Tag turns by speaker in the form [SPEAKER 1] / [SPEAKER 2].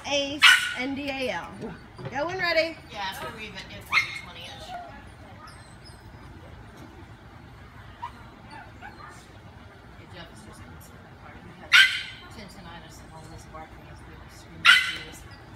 [SPEAKER 1] ace, and DAL. Go when ready.
[SPEAKER 2] Yeah, after we even if we do 20-ish. Jeff is just considering that part. We had 10 tinnitus and all this barking as we were screaming through this.